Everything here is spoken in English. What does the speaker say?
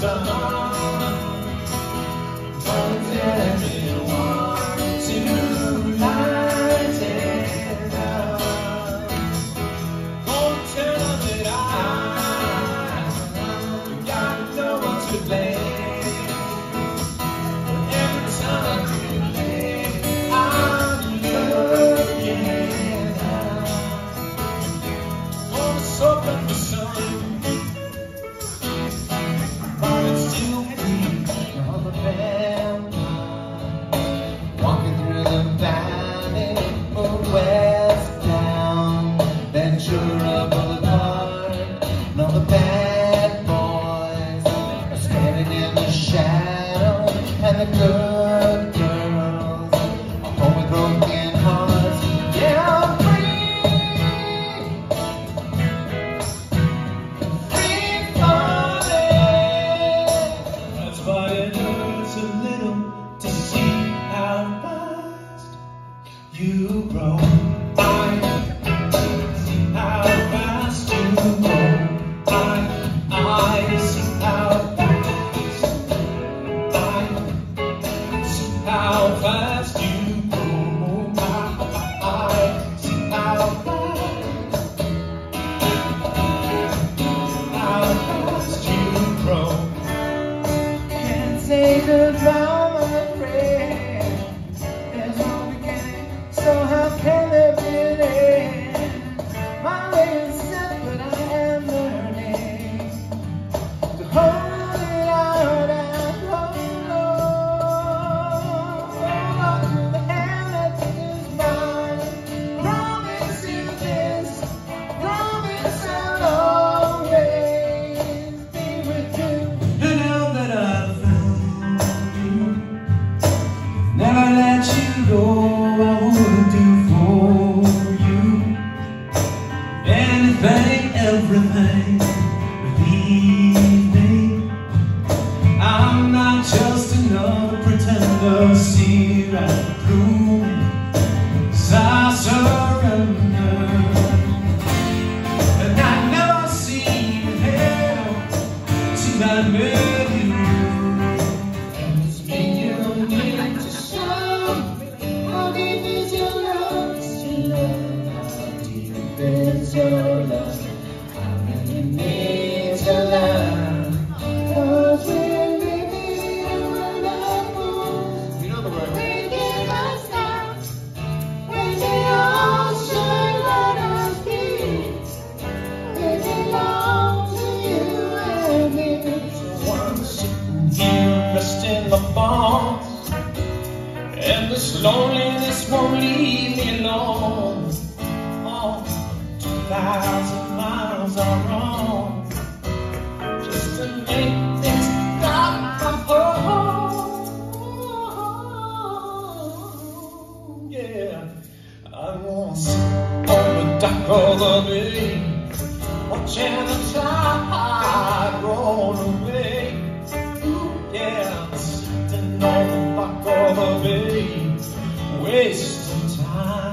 sun. Don't tell anyone to light it up. Don't tell them that you got no one to blame. Every time you lay, I'm looking up. Wanna soak up the sun. Walking through the valley of West Town, Ventura Boulevard, and all the bad boys are standing in the shadow, and the good girls are home with broken hearts. Yeah, I'm free falling. That's why it hurts a little to see how fast you grow. I see how fast you grow. I see how fast. I see how fast you grow. I see how fast you grow. Can't say goodbye, my friend. There's no beginning, so how can there be an end? My way is set, but I am learning to hold it out and hold on to the hand that is mine. Promise you this, promise I'll always be with you. And now that I've found you, never let you go, I would do for you anything, everything. Believe me, I'm not just another pretender. See right through me, 'cause I surrender. And I never seen hell till I met you. It's me you need to show. How deep is your love? How deep is your love? I really need to learn. 'Cause when we meet and we're not fools, you know the word. We give us stop. When the ocean let us be, we belong to you and me. So once you rest in the bones, and this loneliness won't leave me alone. Oh, 2,000 miles are wrong just to make things stop from home. Yeah, I wanna sit on the dock of the bay, watching the tide roll away. Yeah, sitting on the dock of the bay, wasting time.